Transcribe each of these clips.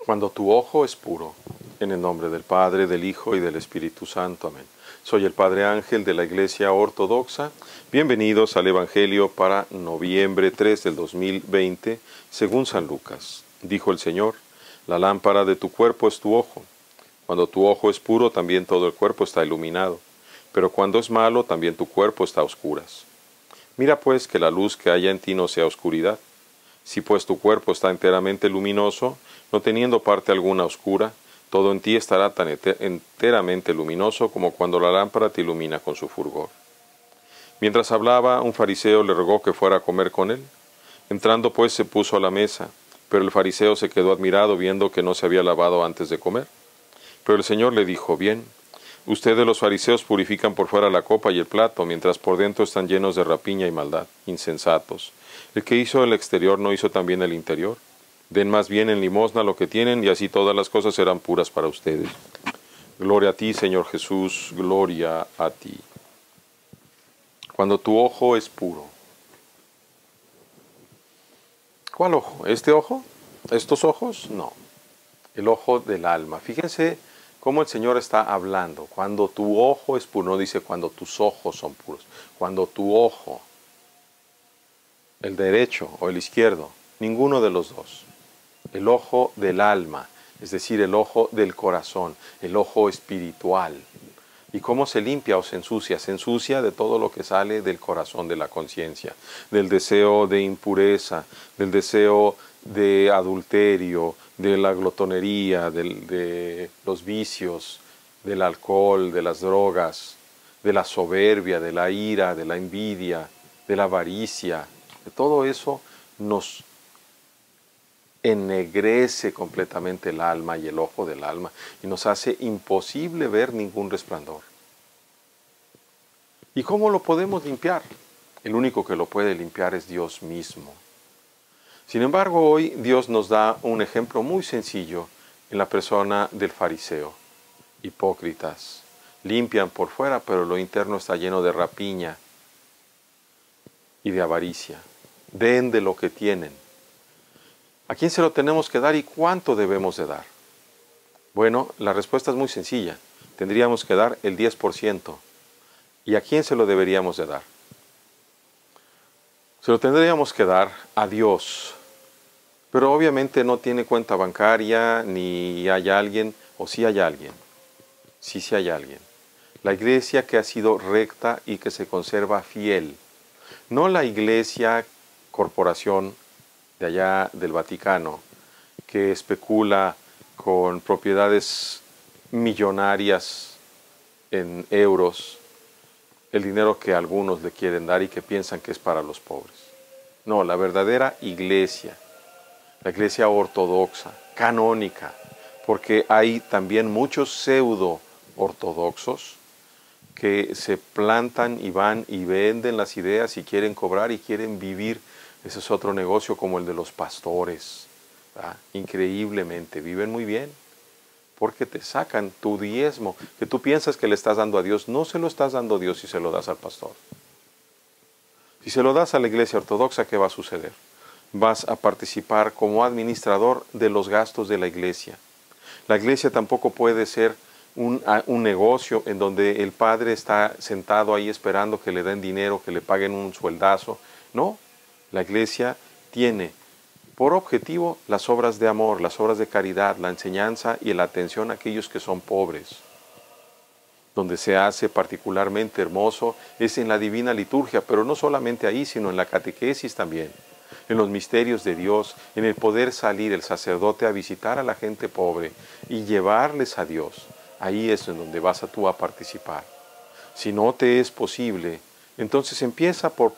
Cuando tu ojo es puro, en el nombre del Padre, del Hijo y del Espíritu Santo. Amén. Soy el Padre Ángel de la Iglesia Ortodoxa. Bienvenidos al Evangelio para noviembre 3 del 2020, según San Lucas. Dijo el Señor, la lámpara de tu cuerpo es tu ojo. Cuando tu ojo es puro, también todo el cuerpo está iluminado. Pero cuando es malo, también tu cuerpo está a oscuras. Mira pues que la luz que haya en ti no sea oscuridad. Si pues tu cuerpo está enteramente luminoso, no teniendo parte alguna oscura, todo en ti estará tan enteramente luminoso como cuando la lámpara te ilumina con su fulgor. Mientras hablaba, un fariseo le rogó que fuera a comer con él. Entrando pues se puso a la mesa, pero el fariseo se quedó admirado viendo que no se había lavado antes de comer. Pero el Señor le dijo, bien, ustedes los fariseos purifican por fuera la copa y el plato, mientras por dentro están llenos de rapiña y maldad, insensatos. El que hizo el exterior no hizo también el interior. Den más bien en limosna lo que tienen, y así todas las cosas serán puras para ustedes. Gloria a ti, Señor Jesús, gloria a ti. Cuando tu ojo es puro. ¿Cuál ojo? ¿Este ojo? ¿Estos ojos? No. El ojo del alma. Fíjense cómo el Señor está hablando. Cuando tu ojo es puro, no dice cuando tus ojos son puros. Cuando tu ojo, el derecho o el izquierdo, ninguno de los dos. El ojo del alma, es decir, el ojo del corazón, el ojo espiritual. ¿Y cómo se limpia o se ensucia? Se ensucia de todo lo que sale del corazón, de la conciencia, del deseo de impureza, del deseo de adulterio, de la glotonería, de los vicios, del alcohol, de las drogas, de la soberbia, de la ira, de la envidia, de la avaricia. De todo eso nos ennegrece completamente el alma y el ojo del alma y nos hace imposible ver ningún resplandor. ¿Y cómo lo podemos limpiar? El único que lo puede limpiar es Dios mismo. Sin embargo, hoy Dios nos da un ejemplo muy sencillo en la persona del fariseo. Hipócritas, limpian por fuera, pero lo interno está lleno de rapiña y de avaricia. Den de lo que tienen. ¿A quién se lo tenemos que dar y cuánto debemos de dar? Bueno, la respuesta es muy sencilla. Tendríamos que dar el 10%. ¿Y a quién se lo deberíamos de dar? Se lo tendríamos que dar a Dios. Pero obviamente no tiene cuenta bancaria, ni hay alguien, o sí hay alguien. Sí hay alguien. La iglesia que ha sido recta y que se conserva fiel. No la iglesia, corporación, de allá del Vaticano, que especula con propiedades millonarias en euros, el dinero que algunos le quieren dar y que piensan que es para los pobres. No, la verdadera iglesia, la iglesia ortodoxa, canónica, porque hay también muchos pseudo ortodoxos que se plantan y van y venden las ideas y quieren cobrar y quieren vivir. Ese es otro negocio como el de los pastores. ¿Verdad? Increíblemente, viven muy bien porque te sacan tu diezmo, que tú piensas que le estás dando a Dios. No se lo estás dando a Dios si se lo das al pastor. Si se lo das a la iglesia ortodoxa, ¿qué va a suceder? Vas a participar como administrador de los gastos de la iglesia. La iglesia tampoco puede ser un negocio en donde el padre está sentado ahí esperando que le den dinero, que le paguen un sueldazo. No, la iglesia tiene por objetivo las obras de amor, las obras de caridad, la enseñanza y la atención a aquellos que son pobres. Donde se hace particularmente hermoso es en la divina liturgia, pero no solamente ahí, sino en la catequesis también, en los misterios de Dios, en el poder salir el sacerdote a visitar a la gente pobre y llevarles a Dios. Ahí es en donde vas tú a participar. Si no te es posible, entonces empieza por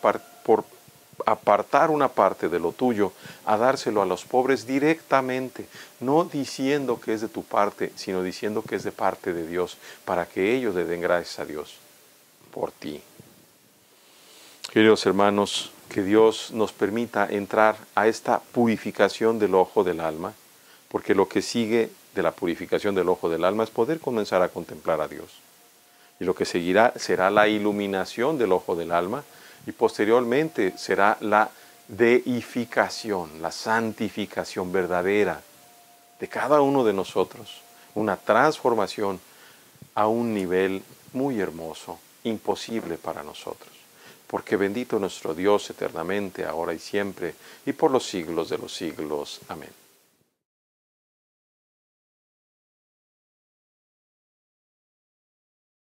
apartar una parte de lo tuyo, a dárselo a los pobres directamente, no diciendo que es de tu parte, sino diciendo que es de parte de Dios, para que ellos le den gracias a Dios por ti. Queridos hermanos, que Dios nos permita entrar a esta purificación del ojo del alma, porque lo que sigue de la purificación del ojo del alma es poder comenzar a contemplar a Dios. Y lo que seguirá será la iluminación del ojo del alma, y posteriormente será la deificación, la santificación verdadera de cada uno de nosotros, una transformación a un nivel muy hermoso, imposible para nosotros. Porque bendito nuestro Dios eternamente, ahora y siempre, y por los siglos de los siglos. Amén.